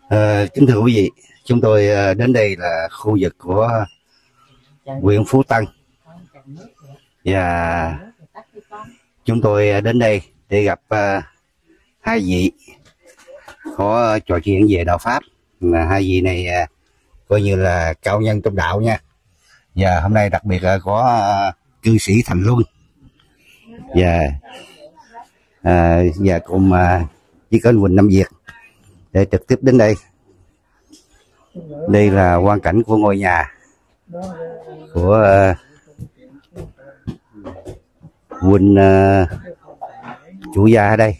Kính thưa quý vị, chúng tôi đến đây là khu vực của huyện Phú Tân và chúng tôi đến đây để gặp hai vị có trò chuyện về đạo Pháp. Hai vị này coi như là cao nhân trong đạo nha. Và hôm nay đặc biệt là có cư sĩ Thành Luân và cùng với anh Quỳnh Nam Việt để trực tiếp đến đây. Đây là quang cảnh của ngôi nhà của Quỳnh chủ gia ở đây.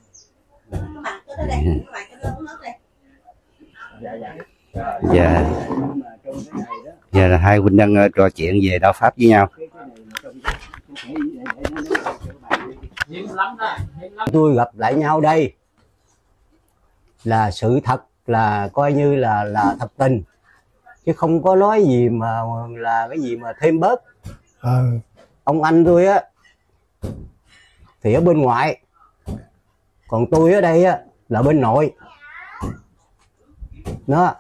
Và là hai huynh đang trò chuyện về đạo Pháp với nhau. Tôi gặp lại nhau đây là sự thật, là coi như là thật tình, chứ không có nói gì mà là cái gì mà thêm bớt. Ông anh tôi á thì ở bên ngoại, còn tôi ở đây á là bên nội đó.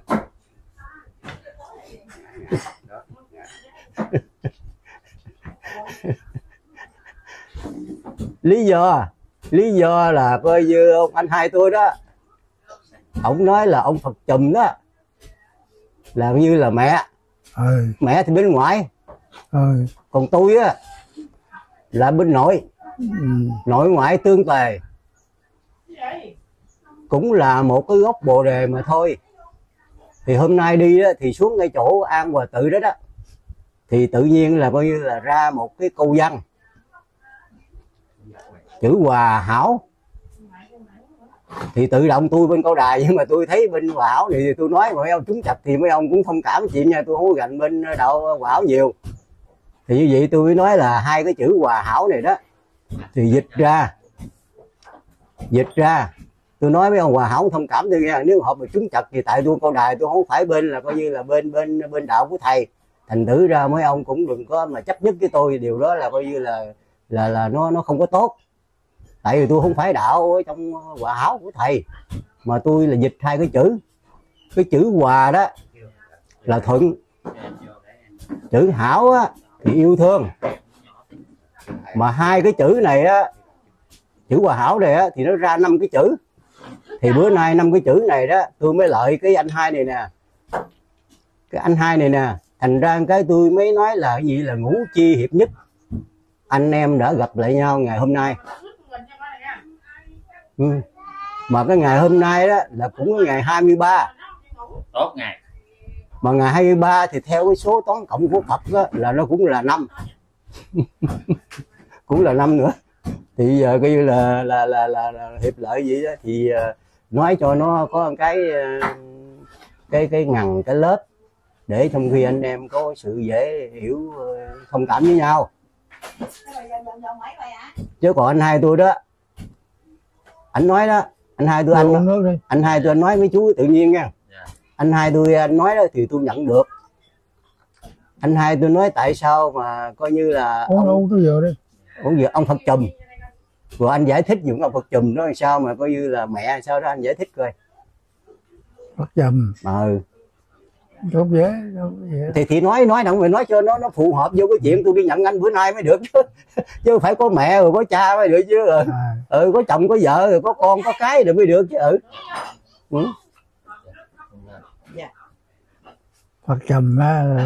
lý do là coi như ông anh hai tôi đó, ông nói là ông Phật Chùm đó là như là mẹ thì bên ngoại, còn tôi á là bên nội. Nội ngoại tương tề, cũng là một cái gốc bồ đề mà thôi. Thì hôm nay đi đó, thì xuống ngay chỗ An Hòa Tự đó thì tự nhiên là coi như là ra một cái câu văn chữ Hòa Hảo. Thì tự động tôi bên câu đài, nhưng mà tôi thấy bên Hòa Hảo thì tôi nói mấy ông trúng chặt thì mấy ông cũng thông cảm chuyện nha, tôi không có gạnh bên đạo Hòa Hảo nhiều. Thì như vậy tôi mới nói là hai cái chữ Hòa Hảo này đó thì dịch ra tôi nói mấy ông Hòa Hảo thông cảm tôi nghe. Nếu họ mà trúng chặt thì tại tôi câu đài tôi không phải bên là coi như là bên đạo của thầy, thành thử ra mấy ông cũng đừng có mà chấp nhất với tôi. Điều đó là coi như là nó không có tốt, tại vì tôi không phải đạo ở trong Hòa Hảo của thầy, mà tôi là dịch hai cái chữ Hòa đó là thuận, chữ Hảo á thì yêu thương. Mà hai cái chữ này á, chữ Hòa Hảo này á thì nó ra 5 cái chữ. Thì bữa nay 5 cái chữ này đó tôi mới lợi cái anh hai này nè, thành ra cái tôi mới nói là cái gì là ngũ chi hiệp nhất. Anh em đã gặp lại nhau ngày hôm nay. Mà cái ngày hôm nay đó là cũng cái ngày 23. Tốt ngày. Mà ngày 23 thì theo cái số toán cộng của Phật đó, là nó cũng là 5. Cũng là 5 nữa. Thì giờ coi như là hiệp lợi vậy đó, thì nói cho nó có một cái ngần cái lớp để trong khi anh em có sự dễ hiểu thông cảm với nhau. Chứ còn anh hai tôi đó, anh nói đó, anh hai tôi anh nói mấy chú tự nhiên nha. Anh hai tôi anh nói đó thì tôi nhận được. Anh hai tôi nói tại sao mà coi như là ông Phật Chùm, rồi anh giải thích dùng ông Phật Chùm đó làm sao mà coi như là mẹ sao đó, anh giải thích coi. Phật Chùm không dễ. Thì nói đặng mình nói cho nó phù hợp vô cái chuyện tôi đi nhận anh bữa nay mới được chứ. Chứ phải có mẹ rồi có cha mới được chứ. Có chồng có vợ rồi có con có cái rồi mới được chứ. Phật Chùm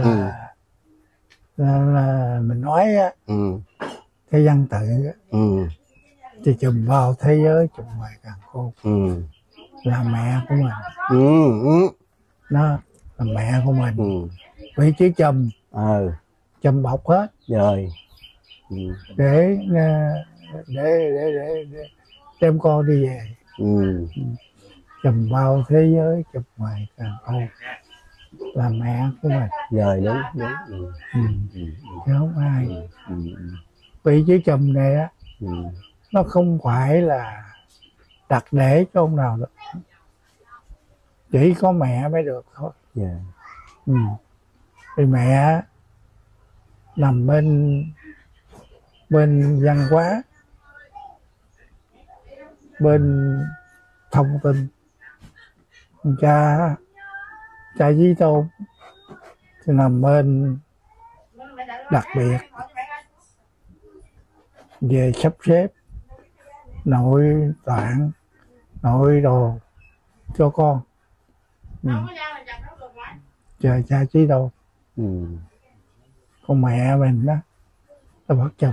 là mình nói á, cái văn tự á, thì chùm vào thế giới chùm ngoài càng khôn, là mẹ của mình. Nó là mẹ của mình. Vì chữ chùm chùm bọc hết rồi để đem con đi về. Chùm vào thế giới chùm ngoài càng khôn là mẹ của mình. Rồi đúng. Chứ không ai. Vì chữ chùm này á, nó không phải là đặt để cho ông nào nữa, chỉ có mẹ mới được thôi. Vì mẹ nằm bên văn hóa, bên thông tin, cha Chí Tôn thì nằm bên đặc biệt về sắp xếp nội tạng nội đồ cho con. Cha Chí Tôn. Con mẹ mình đó là bắt chồng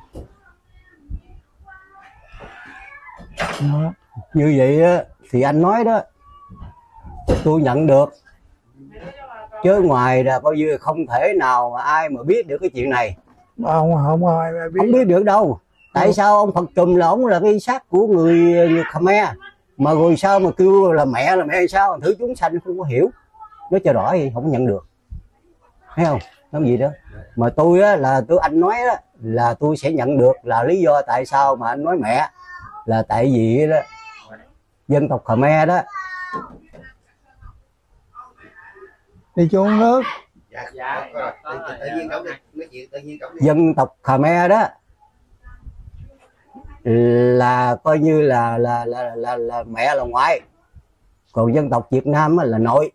nó. Như vậy á thì anh nói đó tôi nhận được, chứ ngoài là coi như không thể nào mà ai mà biết được cái chuyện này. Không ai biết. Không biết được đâu. Tại sao ông Phật Trùm là ông là cái xác của người Khmer, mà rồi sao mà kêu là mẹ hay sao? Thử chúng sanh không có hiểu, nói cho rõ thì không nhận được, thấy không? Làm gì đó mà tôi á, là anh nói đó, là tôi sẽ nhận được là lý do tại sao mà anh nói mẹ, là tại vì đó dân tộc Khmer đó đi xuống nước. Dân tộc Khmer đó là coi như là mẹ là ngoại, còn dân tộc Việt Nam là nội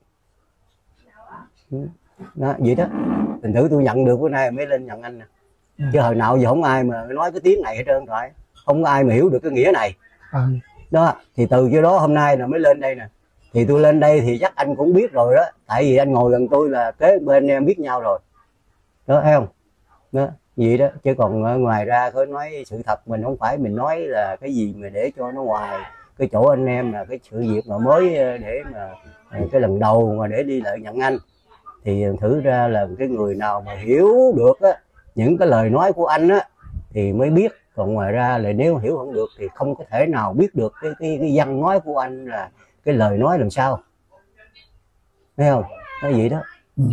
đó, vậy đó. Thành thử tôi nhận được bữa nay mới lên nhận anh nè, chứ hồi nào giờ không ai mà nói cái tiếng này hết trơn rồi, không có ai mà hiểu được cái nghĩa này. Đó thì từ cái đó hôm nay là mới lên đây nè, thì tôi lên đây thì chắc anh cũng biết rồi đó, tại vì anh ngồi gần tôi là kế bên em biết nhau rồi đó, thấy không? Đó vậy đó, chứ còn ngoài ra có nói sự thật, mình không phải mình nói là cái gì mà để cho nó ngoài cái chỗ anh em là cái sự việc mà mới để mà cái lần đầu mà để đi lại nhận anh, thì thử ra là cái người nào mà hiểu được á, những cái lời nói của anh á thì mới biết, còn ngoài ra là nếu hiểu không được thì không có thể nào biết được cái văn nói của anh là cái lời nói làm sao, thấy không? Nói vậy đó.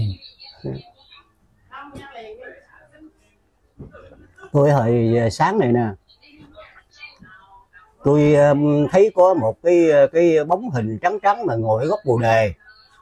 Tôi hồi sáng này nè, tôi thấy có một cái bóng hình trắng trắng mà ngồi ở góc bồ đề,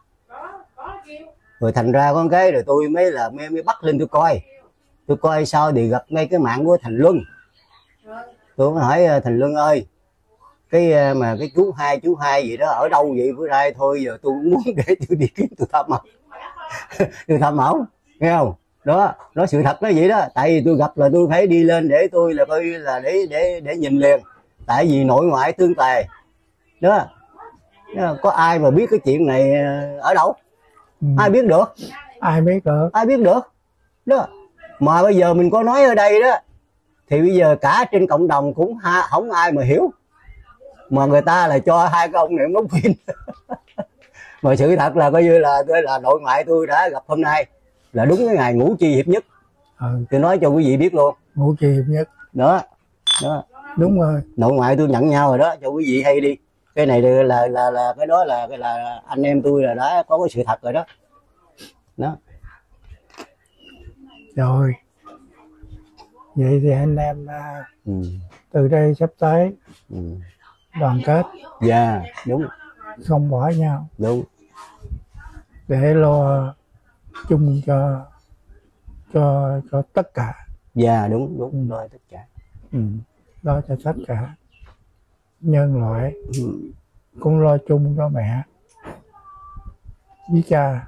rồi thành ra con cái rồi tôi mới bắt lên tôi coi sao thì gặp ngay cái mạng của Thành Luân. Tôi mới hỏi Thành Luân ơi, cái chú hai gì đó ở đâu vậy? Bữa nay thôi giờ tôi muốn để tôi đi kiếm tôi thăm ổng. Tôi thăm ổng, nghe không? Đó, nói sự thật nó vậy đó, tại vì tôi gặp là tôi phải đi lên để tôi là coi là để nhìn liền, tại vì nội ngoại tương tề đó. Có ai mà biết cái chuyện này ở đâu? Ai biết được? Ai biết được đó. Mà bây giờ mình có nói ở đây đó thì bây giờ cả trên cộng đồng cũng không ai mà hiểu, mà người ta là cho hai cái ông này đóng phim. Mà sự thật là coi như là nội ngoại tôi đã gặp hôm nay là đúng cái ngày ngũ chi hiệp nhất. Tôi nói cho quý vị biết luôn, ngũ chi hiệp nhất đó. Đúng rồi, nội ngoại tôi nhận nhau rồi đó, cho quý vị hay đi. Cái này là cái đó là anh em tôi là đã có cái sự thật rồi đó. Rồi vậy thì anh em từ đây sắp tới đoàn kết. Dạ đúng, không bỏ nhau, đúng, để lo chung cho tất cả. Dạ đúng, lo tất cả. Lo cho tất cả nhân loại, cũng lo chung cho mẹ với cha.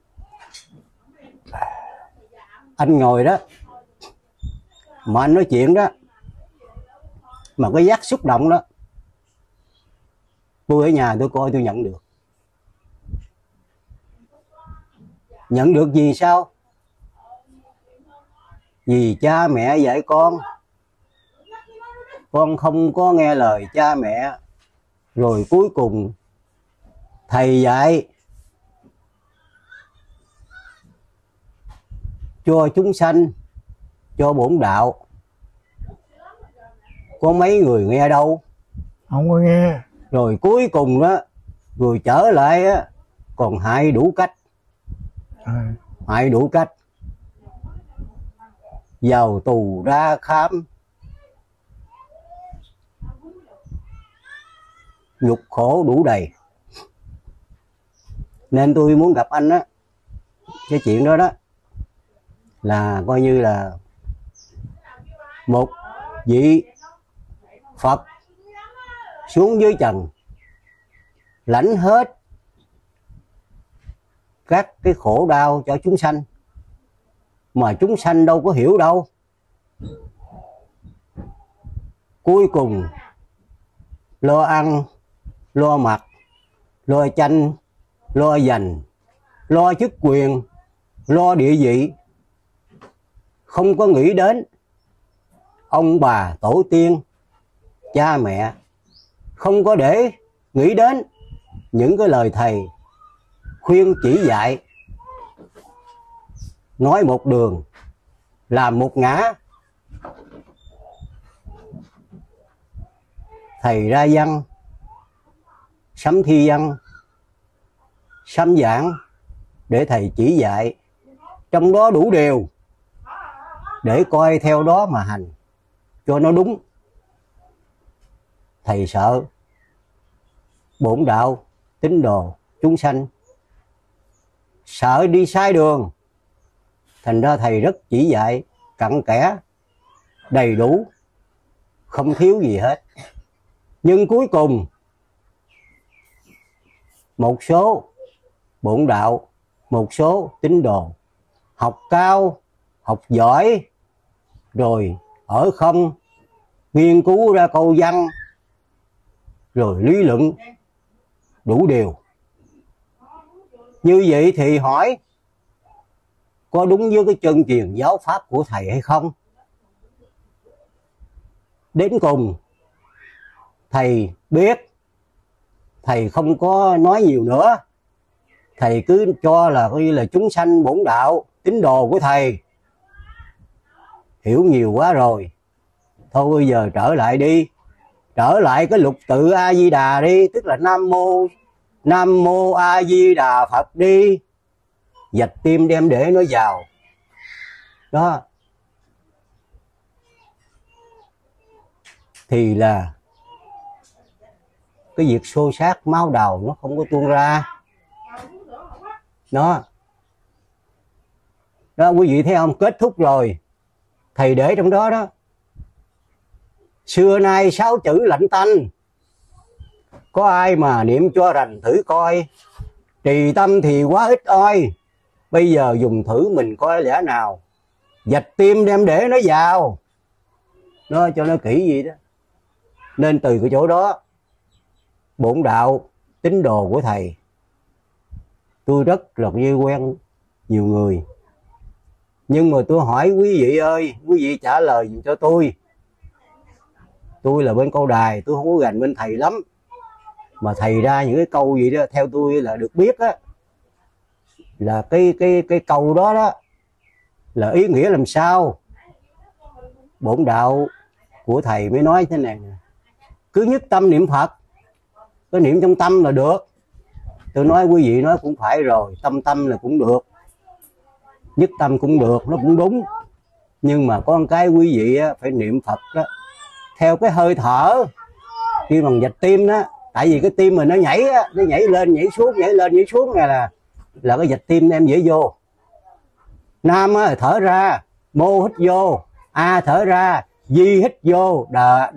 Anh ngồi đó mà anh nói chuyện đó mà cái giác xúc động đó, tôi ở nhà tôi coi tôi nhận được gì sao? Vì cha mẹ dạy con không có nghe lời cha mẹ, rồi cuối cùng thầy dạy cho chúng sanh, cho bổn đạo, có mấy người nghe đâu? Không có nghe. Rồi cuối cùng đó, rồi trở lại á, còn hại đủ cách. Hại đủ cách. Vào tù ra khám, nhục khổ đủ đầy. Nên tôi muốn gặp anh á, cái chuyện đó đó là coi như là một vị Phật xuống dưới trần, lãnh hết các cái khổ đau cho chúng sanh, mà chúng sanh đâu có hiểu đâu. Cuối cùng lo ăn, lo mặc, lo tranh, lo giành, lo chức quyền, lo địa vị, không có nghĩ đến ông bà tổ tiên, cha mẹ, không có để nghĩ đến những cái lời thầy khuyên chỉ dạy. Nói một đường, làm một ngã. Thầy ra văn, sắm thi văn, sắm giảng để thầy chỉ dạy, trong đó đủ điều để coi theo đó mà hành cho nó đúng. Thầy sợ bổn đạo tín đồ chúng sanh sợ đi sai đường, thành ra thầy rất chỉ dạy cặn kẽ, đầy đủ, không thiếu gì hết. Nhưng cuối cùng một số bổn đạo, một số tín đồ học cao, học giỏi, rồi ở không nghiên cứu ra câu văn, rồi lý luận đủ điều. Như vậy thì hỏi có đúng với cái chân truyền giáo pháp của thầy hay không? Đến cùng thầy biết, thầy không có nói nhiều nữa. Thầy cứ cho là coi như là chúng sanh bổn đạo tín đồ của thầy hiểu nhiều quá rồi. Thôi bây giờ trở lại đi, trở lại cái lục tự A Di Đà đi, tức là Nam mô A Di Đà Phật đi. Dạch tim đem để nó vào đó, thì là cái việc xô xát máu đầu nó không có tuôn ra. Đó, quý vị thấy không? Kết thúc rồi, thầy để trong đó đó: xưa nay 6 chữ lạnh tanh, có ai mà niệm cho rành thử coi, trì tâm thì quá ít oi. Bây giờ dùng thử mình coi lẽ nào, dạch tim đem để nó vào nó cho nó kỹ gì đó. Nên từ cái chỗ đó, bổn đạo tín đồ của thầy, tôi rất là như quen nhiều người, nhưng mà tôi hỏi quý vị ơi, quý vị trả lời cho tôi. Tôi là bên câu đài, tôi không có gành bên thầy lắm, mà thầy ra những cái câu gì đó theo tôi là được biết á, là cái câu đó đó là ý nghĩa làm sao. Bổn đạo của thầy mới nói thế này: cứ nhất tâm niệm Phật, cứ niệm trong tâm là được. Tôi nói quý vị nói cũng phải rồi, tâm là cũng được, nhất tâm cũng được, nó cũng đúng. Nhưng mà có một cái quý vị phải niệm Phật đó theo cái hơi thở, khi bằng dạch tim đó. Tại vì cái tim mình nó nhảy á, nó nhảy lên nhảy xuống, nhảy lên nhảy xuống này là cái dạch tim em dễ vô. Nam thở ra, mô hít vô, A thở ra, Di hít vô,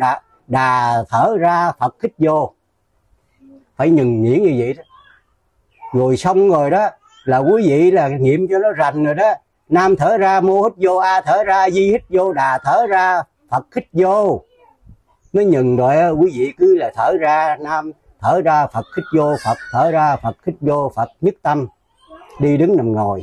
Đà thở ra, Phật hít vô. Phải nhường nhuyễn như vậy đó. Rồi xong rồi đó là quý vị là niệm cho nó rành rồi đó. Nam thở ra, mô hít vô, A thở ra, Di hít vô, Đà thở ra, Phật hít vô. Nó nhừng rồi quý vị cứ là thở ra, Nam thở ra, Phật hít vô, Phật thở ra, Phật hít vô, Phật nhất tâm. Đi đứng nằm ngồi,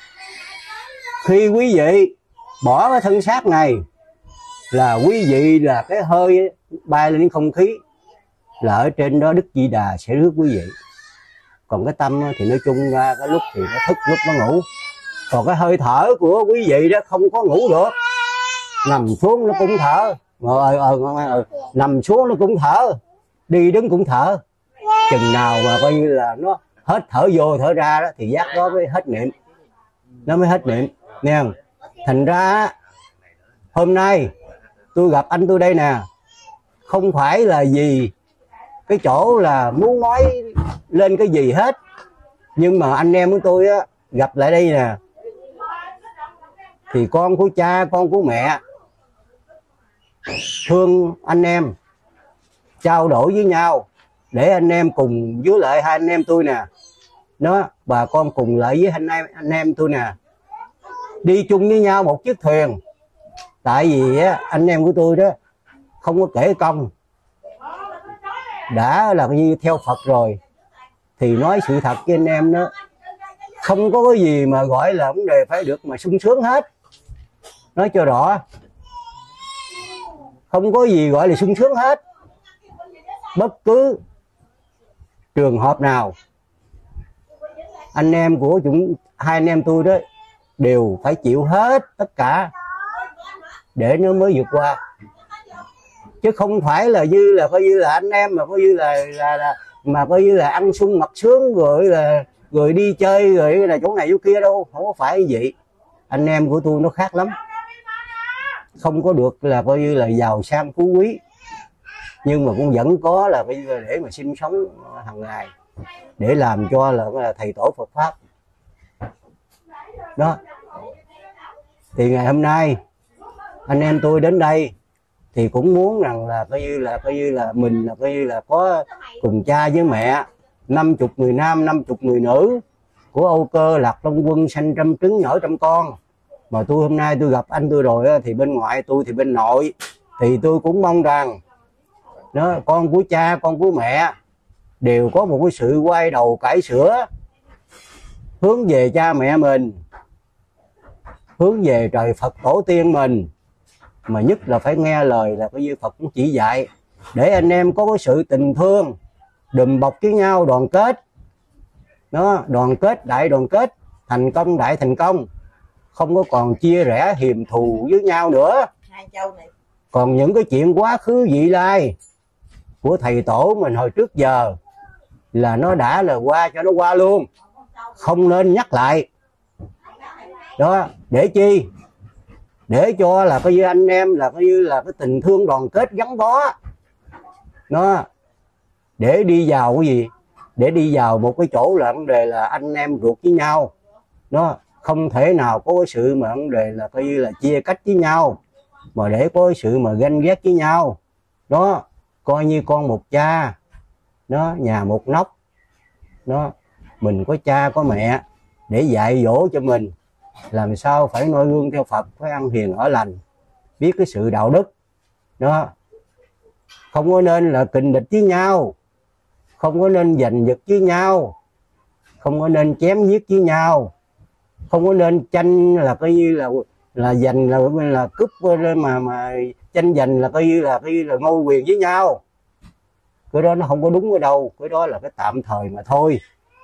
khi quý vị bỏ cái thân xác này là quý vị là cái hơi bay lên không khí, là ở trên đó Đức Di Đà sẽ rước quý vị. Còn cái tâm thì nói chung ra cái lúc thì nó thức, lúc nó ngủ. Còn cái hơi thở của quý vị đó không có ngủ được, nằm xuống nó cũng thở, nằm xuống nó cũng thở, đi đứng cũng thở. Chừng nào mà coi như là nó hết thở vô thở ra đó thì giác đó mới hết niệm, nó mới hết niệm nghe không? Thành ra hôm nay tôi gặp anh tôi đây nè, không phải là vì cái chỗ là muốn nói lên cái gì hết, nhưng mà anh em của tôi á, gặp lại đây nè thì con của cha, con của mẹ thương anh em, trao đổi với nhau để anh em cùng với lại hai anh em tôi nè nó bà con cùng lại với anh em tôi nè, đi chung với nhau một chiếc thuyền. Tại vì á, anh em của tôi đó không có kể công, đã là như theo Phật rồi thì nói sự thật với anh em đó, không có cái gì mà gọi là vấn đề phải được mà sung sướng hết. Nói cho rõ, không có gì gọi là sung sướng hết. Bất cứ trường hợp nào, anh em của hai anh em tôi đó đều phải chịu hết tất cả để nó mới vượt qua, chứ không phải là như là coi như là anh em mà coi như là mà coi như là ăn sung mặc sướng rồi đi chơi rồi là chỗ này chỗ kia đâu, không có phải như vậy. Anh em của tôi nó khác lắm, không có được là coi như là giàu sang phú quý, nhưng mà cũng vẫn có là bây giờ để mà sinh sống hàng ngày, để làm cho là thầy tổ Phật pháp đó. Thì ngày hôm nay anh em tôi đến đây thì cũng muốn rằng là coi như là mình là coi như là có cùng cha với mẹ 50 người nam 50 người nữ của Âu Cơ Lạc Long Quân sanh trăm trứng nở trăm con. Mà tôi hôm nay tôi gặp anh tôi rồi thì bên ngoại tôi thì bên nội, thì tôi cũng mong rằng đó, con của cha con của mẹ đều có một cái sự quay đầu cải sửa, hướng về cha mẹ mình, hướng về trời Phật tổ tiên mình, mà nhất là phải nghe lời là coi như Phật cũng chỉ dạy, để anh em có cái sự tình thương đùm bọc với nhau, đoàn kết đó, đoàn kết đại đoàn kết, thành công đại thành công, không có còn chia rẽ hiềm thù với nhau nữa. Còn những cái chuyện quá khứ vị lai của thầy tổ mình hồi trước giờ là nó đã là qua cho nó qua luôn, không nên nhắc lại đó. Để chi? Để cho là coi như anh em là coi như là cái tình thương đoàn kết gắn bó nó, để đi vào cái gì, để đi vào một cái chỗ là vấn đề là anh em ruột với nhau, nó không thể nào có cái sự mà vấn đề là coi như là chia cách với nhau, mà để có cái sự mà ganh ghét với nhau đó. Coi như con một cha nó, nhà một nóc nó, mình có cha có mẹ để dạy dỗ cho mình làm sao phải noi gương theo Phật, phải ăn hiền ở lành, biết cái sự đạo đức đó. Không có nên là kình địch với nhau, không có nên giành giật với nhau, không có nên chém giết với nhau, không có nên tranh là coi như là giành là cướp mà tranh giành là coi như là ngôi quyền với nhau. Cái đó nó không có đúng ở đâu, cái đó là cái tạm thời mà thôi.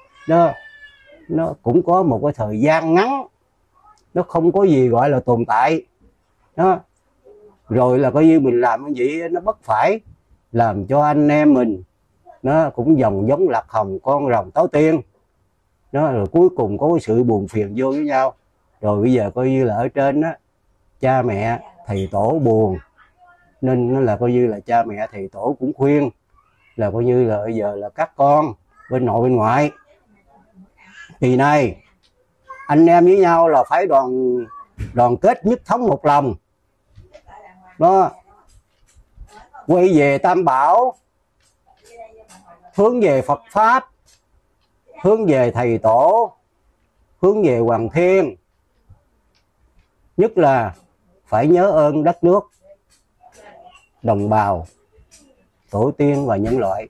Nó cũng có một cái thời gian ngắn, nó không có gì gọi là tồn tại đó. Rồi là coi như mình làm như vậy nó bất phải, làm cho anh em mình nó cũng giống lạc hồng con rồng táo tiên đó, rồi cuối cùng có cái sự buồn phiền vô với nhau. Rồi bây giờ coi như là ở trên đó, cha mẹ thầy tổ buồn, nên nó là coi như là cha mẹ thầy tổ cũng khuyên là coi như là bây giờ là các con bên nội bên ngoại kỳ này anh em với nhau là phải đoàn kết nhất thống một lòng đó, quay về Tam Bảo, hướng về Phật pháp, hướng về thầy tổ, hướng về Hoàng Thiên. Nhất là phải nhớ ơn đất nước, đồng bào, tổ tiên và nhân loại.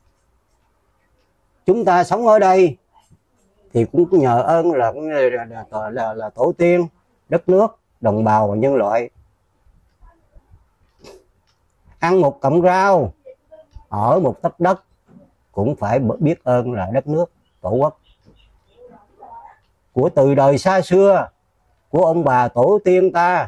Chúng ta sống ở đây thì cũng nhờ ơn là tổ tiên, đất nước, đồng bào và nhân loại. Ăn một cọng rau, ở một tấc đất cũng phải biết ơn là đất nước, tổ quốc. Của từ đời xa xưa, của ông bà tổ tiên ta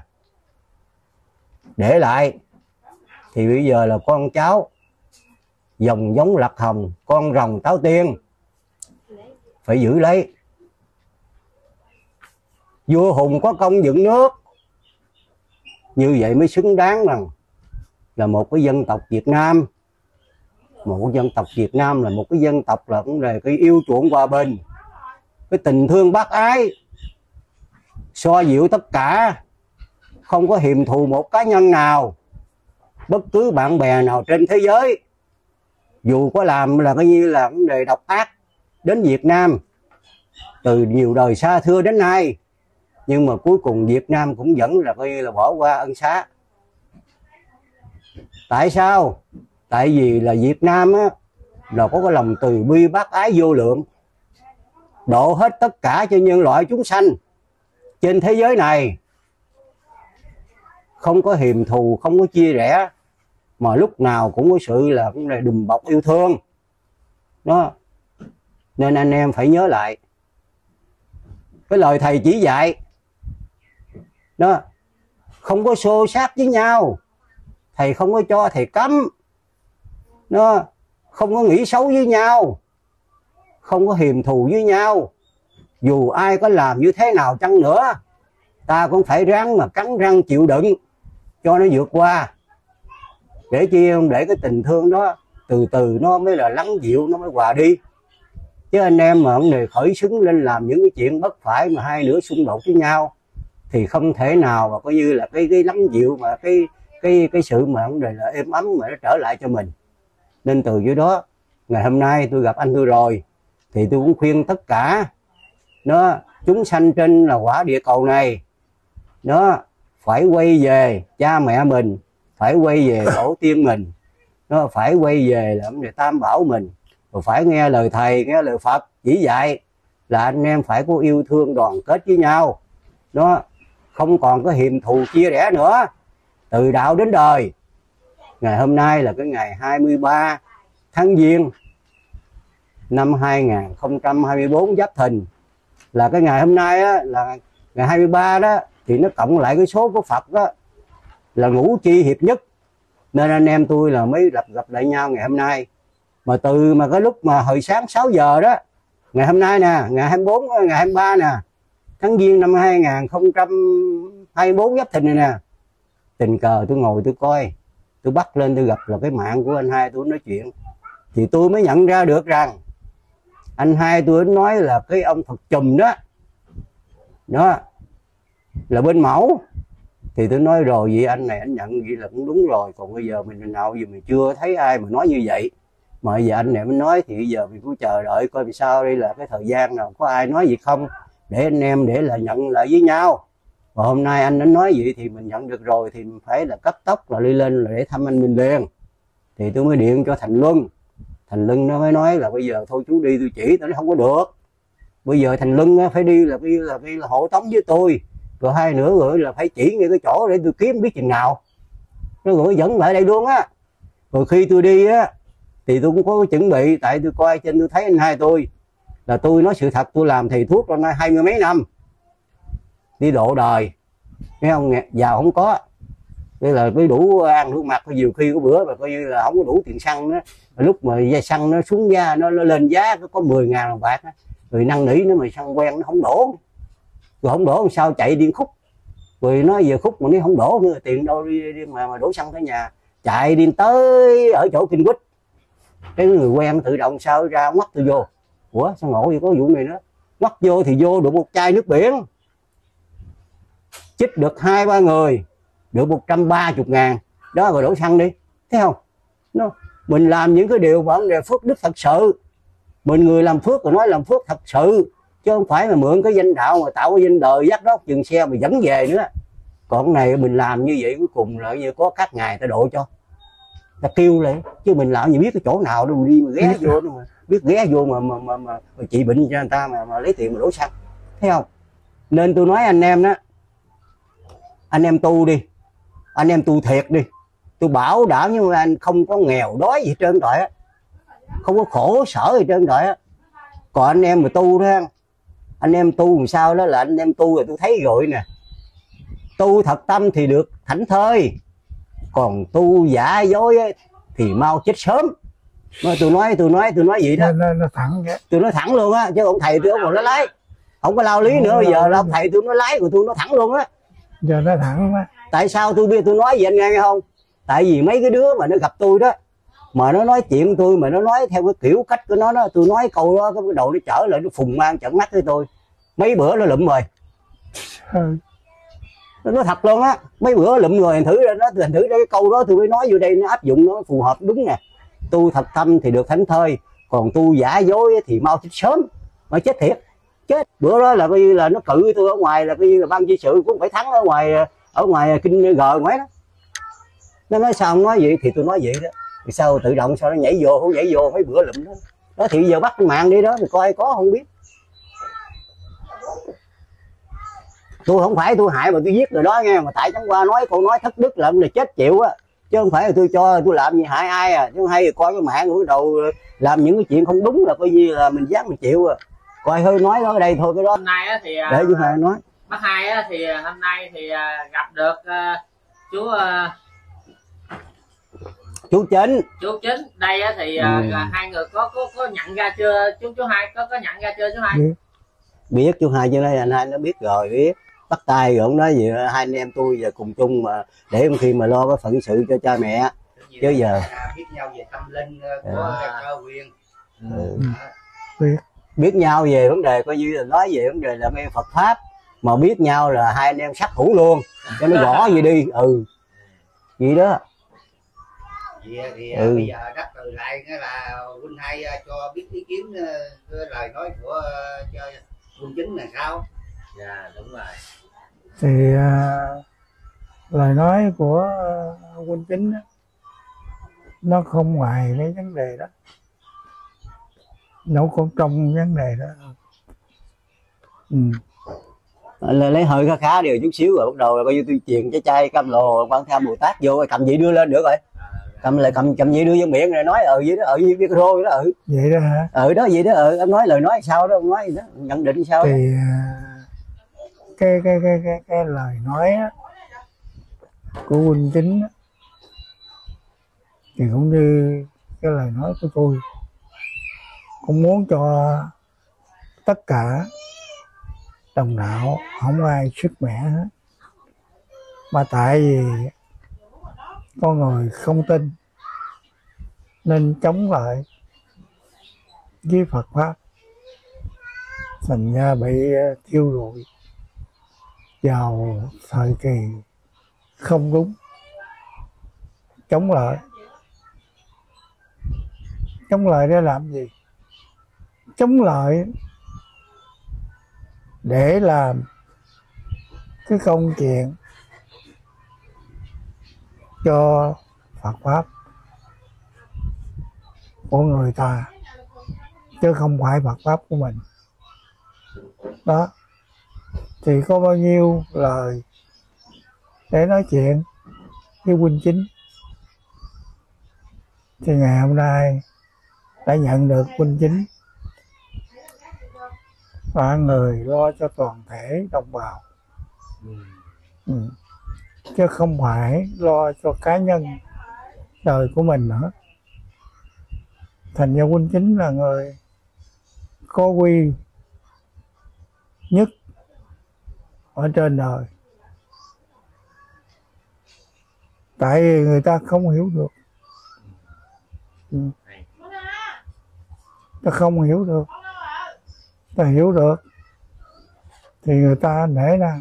để lại, thì bây giờ là con cháu dòng giống lạc hồng, con rồng táo tiên phải giữ lấy. Vua Hùng có công dựng nước, như vậy mới xứng đáng rằng là một cái dân tộc Việt Nam. Một cái dân tộc Việt Nam là một cái dân tộc là vấn đề cái yêu chuộng hòa bình, cái tình thương bác ái, xoa dịu tất cả, không có hiềm thù một cá nhân nào, bất cứ bạn bè nào trên thế giới, dù có làm là coi như là vấn đề độc ác đến Việt Nam, từ nhiều đời xa xưa đến nay, nhưng mà cuối cùng Việt Nam cũng vẫn là coi như là bỏ qua ân xá. Tại sao? Tại vì là Việt Nam á, là có cái lòng từ bi bác ái vô lượng, độ hết tất cả cho nhân loại chúng sanh trên thế giới này, không có hiềm thù, không có chia rẽ, mà lúc nào cũng có sự là cũng là đùm bọc yêu thương đó. Nên anh em phải nhớ lại cái lời thầy chỉ dạy đó, không có xô xát với nhau, thầy không có cho thầy cấm đó, không có nghĩ xấu với nhau, không có hiềm thù với nhau. Dù ai có làm như thế nào chăng nữa, ta cũng phải ráng mà cắn răng chịu đựng cho nó vượt qua, để chi không, để cái tình thương đó từ từ nó mới là lắng dịu, nó mới hòa đi. Chứ anh em mà ông này khởi xướng lên làm những cái chuyện bất phải mà hai lửa xung đột với nhau thì không thể nào mà coi như là cái lắng dịu mà cái sự mà ông này là êm ấm mà nó trở lại cho mình. Nên từ dưới đó, ngày hôm nay tôi gặp anh tôi rồi thì tôi cũng khuyên tất cả nó chúng sanh trên là quả địa cầu này nó phải quay về cha mẹ mình, phải quay về tổ tiên mình, nó phải quay về là ông Tam Bảo mình, rồi phải nghe lời thầy, nghe lời Phật chỉ dạy là anh em phải có yêu thương đoàn kết với nhau, nó không còn có hiềm thù chia rẽ nữa, từ đạo đến đời. Ngày hôm nay là cái ngày 23 tháng Giêng năm 2024 Giáp Thìn, là cái ngày hôm nay á, là ngày 23 đó, thì nó cộng lại cái số của Phật đó là ngũ chi hiệp nhất, nên anh em tôi là mới gặp lại nhau ngày hôm nay. Mà từ mà cái lúc mà hồi sáng 6 giờ đó ngày hôm nay nè, ngày 24 ngày 23 nè tháng Giêng năm 2024 Giáp Thìn này nè, tình cờ tôi ngồi tôi coi, tôi bắt lên tôi gặp là cái mạng của anh hai tôi nói chuyện, thì tôi mới nhận ra được rằng anh hai tôi nói là cái ông Phật Chùm đó là bên mẫu. Thì tôi nói rồi, vậy anh này anh nhận vậy là cũng đúng rồi, còn bây giờ mình nào gì mình chưa thấy ai mà nói như vậy, mà bây giờ anh này mới nói thì bây giờ mình cũng chờ đợi coi vì sao, đây là cái thời gian nào có ai nói gì không, để anh em để là nhận lại với nhau. Và hôm nay anh đã nói vậy thì mình nhận được rồi thì mình phải là cấp tốc là đi lên là để thăm anh Minh liền. Thì tôi mới điện cho Thành Luân, Thành Luân nó mới nói là bây giờ thôi chú đi tôi chỉ, tôi nói không có được, bây giờ Thành Luân phải đi là hộ tống với tôi, rồi hai nữa rồi là phải chỉ ngay cái chỗ để tôi kiếm biết chừng nào, nó rồi dẫn lại đây luôn á. Rồi khi tôi đi á thì tôi cũng có chuẩn bị, tại tôi coi trên tôi thấy anh hai tôi là tôi nói sự thật, tôi làm thầy thuốc năm nay 20 mấy năm đi độ đời, nghe không, giàu không có, đây là mới đủ ăn đủ mặc, nhiều khi có bữa mà coi như là không có đủ tiền xăng đó, lúc mà dây xăng nó xuống giá, nó lên giá có 10.000 đồng bạc đó. Rồi năn nỉ nó mà xăng quen nó không đổ, rồi không đổ làm sao chạy điên khúc, rồi nó về khúc mà nó không đổ nữa, tiền đâu đi mà đổ xăng tới nhà, chạy điên tới ở chỗ Kinh Quýt, cái người quen tự động sao ra ngoắt tôi vô, ủa sao ngộ vậy, có vụ này nữa, ngoắt vô thì vô được một chai nước biển, chích được 2-3 người được 130.000 đó, rồi đổ xăng đi, thấy không? Mình làm những cái điều mà đề phước đức thật sự, mình người làm phước rồi nói làm phước thật sự, chứ không phải mà mượn cái danh đạo mà tạo cái danh đời dắt đó dừng xe mà dẫn về nữa. Còn này mình làm như vậy cuối cùng là như có các ngày ta độ cho, ta kêu lại, chứ mình làm gì biết cái chỗ nào đâu đi mà ghé vô đâu, mà biết ghé vô mà trị bệnh cho người ta mà lấy tiền mà đổ xăng, thấy không? Nên tôi nói anh em đó, anh em tu đi, anh em tu thiệt đi, tôi bảo đảm nhưng mà anh không có nghèo đói gì hết trơn rồi á, không có khổ sở gì trơn rồi á. Còn anh em mà tu đó, anh em tu làm sao đó là anh em tu rồi tôi thấy rồi nè, tu thật tâm thì được thảnh thơi, còn tu giả dối ấy, thì mau chết sớm. Tôi nói vậy đó, nó thẳng vậy. Tôi nói thẳng luôn á, chứ ông thầy tôi không còn nó lái, không có lao lý nữa, bây giờ là ông thầy tôi nói lái của tôi nó thẳng luôn á. Giờ nó thẳng quá. Tại sao tôi biết tôi nói gì anh nghe không? Tại vì mấy cái đứa mà nó gặp tôi đó, mà nó nói chuyện tôi mà nó nói theo cái kiểu cách của nó đó, tôi nói câu đó cái đầu nó trở lại nó phùng mang trận mắt với tôi, mấy bữa nó lụm rồi. Nó thật luôn á, mấy bữa lụm rồi, thành thử cái câu đó tôi mới nói vô đây nó áp dụng nó phù hợp đúng nè. Tu thật tâm thì được thảnh thơi, còn tu giả dối thì mau chết sớm, mà chết thiệt. chết. Bữa đó là coi như là nó cự tôi ở ngoài, là coi như là ban chi sự cũng phải thắng ở ngoài kinh G ngoài đó. Nó nói sao không nói vậy, thì tôi nói vậy đó. Thì sao tự động sao nó nhảy vô, không nhảy vô mấy bữa lụm đó. Đó thì giờ bắt mạng đi đó, mình coi có không biết. Tôi không phải tôi hại mà tôi giết rồi đó nghe, mà tại chẳng qua nói câu nói thất đức làm là chết chịu á, chứ không phải là tôi cho tôi làm gì hại ai à. Chứ hay coi cái mạng của đầu làm những cái chuyện không đúng là coi như là mình dám mình chịu à. Coi hơi nói đó ở đây thôi cái đó. Hôm nay thì để chú Hai nói. bác Hai thì hôm nay thì gặp được chú Chính đây thì hai người có nhận ra chưa chú Hai, có nhận ra chưa chú Hai? Biết chú Hai chứ, nói anh Hai nó biết rồi, biết bắt tay rồi. Ông nói gì hai anh em tôi giờ cùng chung mà để khi mà lo cái phận sự cho cha mẹ chứ giờ biết nhau về tâm linh của cơ quyền. Biết nhau về vấn đề coi như là nói về vấn đề là nghe Phật pháp, mà biết nhau là hai anh em sát thủ luôn cho nó rõ gì đi. Vậy đó. Thì bây giờ đáp từ lại nghĩa là huynh Hai cho biết ý kiến cái lời nói của cho huynh Chính là sao? Dạ đúng rồi. Thì lời nói của huynh Chính đó, nó không ngoài cái vấn đề đó, nó cũng trong vấn đề đó. Là lấy hơi khá khá điều chút xíu rồi bắt đầu là coi như tôi truyền cái chai cam lồ quan tham Bồ Tát vô, cầm vậy đưa lên được rồi, cầm vậy đưa vô miệng rồi nói vậy đó, với micro đó. Vậy đó hả? Đó vậy đó. Em nói lời nói sao đó, ông nói đó, nhận định sao thì đó. Cái lời nói á, của huynh Chính á, thì cũng như cái lời nói của tôi, cũng muốn cho tất cả đồng đạo không ai sức mẻ hết, mà tại vì con người không tin nên chống lại với Phật pháp, thành ra bị thiêu rụi vào thời kỳ không đúng. Chống lại để làm gì? Chống lại để làm cái công chuyện cho Phật pháp của người ta, chứ không phải Phật pháp của mình. Đó thì có bao nhiêu lời để nói chuyện với huynh Chính, thì ngày hôm nay đã nhận được huynh Chính và người lo cho toàn thể đồng bào, chứ không phải lo cho cá nhân đời của mình nữa. Thành ra huynh Chính là người có quy nhất ở trên đời, tại vì người ta không hiểu được. Ta không hiểu được, ta hiểu được thì người ta nể nang,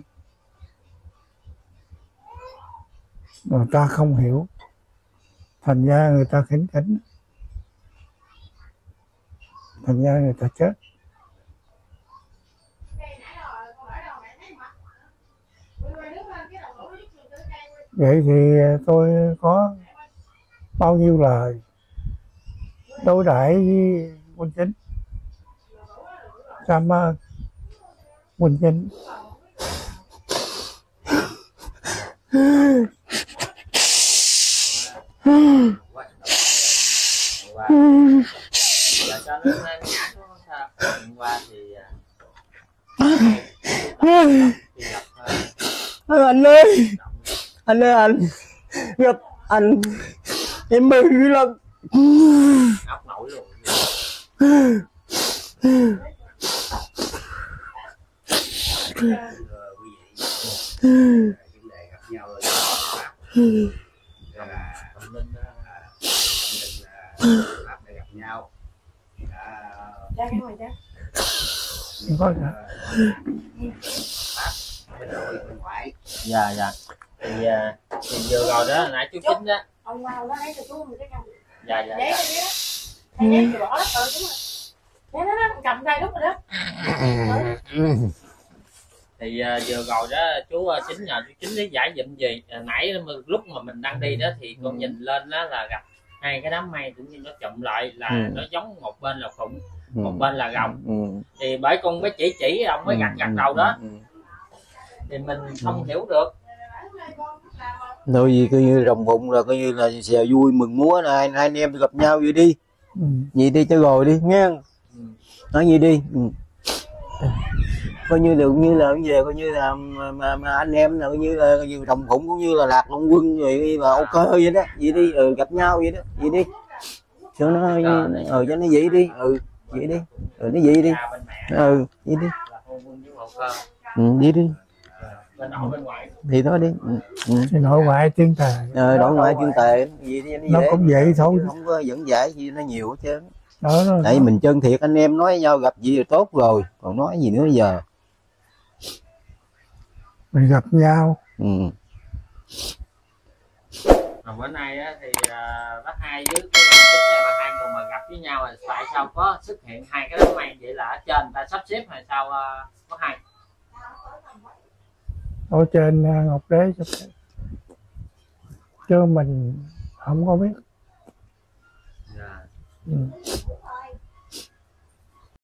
người ta không hiểu, thành ra người ta khinh khỉnh, thành ra người ta chết. Vậy thì tôi có bao nhiêu lời đối đãi với huynh Chính. Cảm ơn huynh Chính. Anh ơi, gặp anh em mừng dữ lắm. Ốc nổi luôn. Vấn đề gặp nhau rồi là tâm linh pháp để gặp nhau. Dạ thì vừa rồi đó nãy chú Chính đó. Ông Mau nó lấy cho chú một cái cầm. Dạ Để thầy để bỏ đất rồi đúng rồi. Nó cầm đây đúng rồi đó. Thì vừa rồi đó chú Chính nhờ chú Chính lý giải giùm gì. Nãy lúc mà mình đang đi đó thì con nhìn lên đó là gặp hai cái đám mây cũng như nó chụm lại là nó giống một bên là khủng, một bên là rồng. Thì bởi con mới chỉ ông mới gật đầu đó thì mình không hiểu được. Nói gì coi như rồng phụng là coi như là xè vui mừng múa này, hai anh em gặp nhau vậy đi, vậy đi cho rồi đi nghe, nói gì đi, coi như được như là về coi như là mà anh em là coi như là rồng phụng cũng như là Lạc Long Quân rồi là ok vậy đó, vậy đi, gặp nhau vậy đó, vậy đi cho nó cho nó vậy đi, vậy đi, nó vậy đi, vậy đi, vậy đi. Bên nội bên ngoại thì đó đi, thì nội ngoại chuyên tề, nội ngoại chuyên tề gì đi, nó cũng vậy thôi, không có dẫn giải gì nó nhiều hết trơn. Đó, tại mình chân thiệt anh em nói với nhau gặp gì rồi tốt rồi, còn nói gì nữa giờ mình gặp nhau. Mà bữa nay á, thì bác Hai với cái Chính này mà hai người mà gặp với nhau là tại sao có xuất hiện hai cái đám mây vậy, là ở trên ta sắp xếp hay sao bác Hai? Ở trên Ngọc Đế chứ mình không có biết.